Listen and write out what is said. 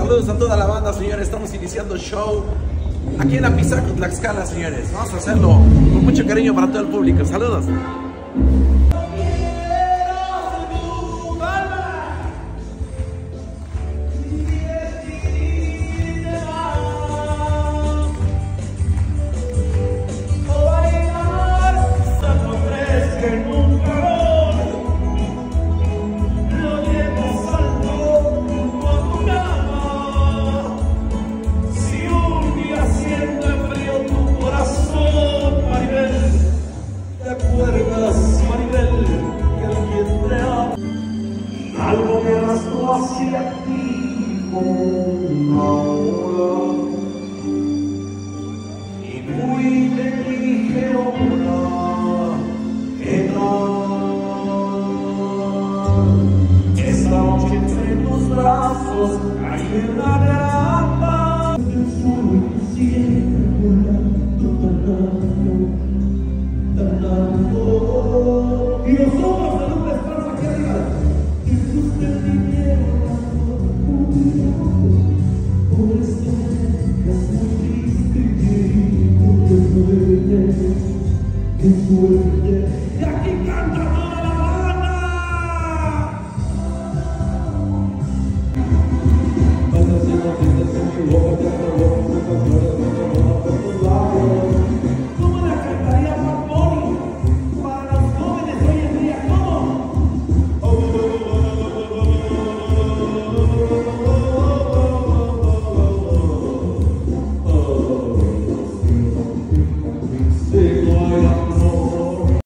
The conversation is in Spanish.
Saludos a toda la banda, señores. Estamos iniciando show aquí en la Pisaco, Tlaxcala, señores. Vamos a hacerlo con mucho cariño para todo el público. Saludos. Algo me arrastró hacia ti como una ola y muy te dije ahora que no. Esta noche entre tus brazos hay una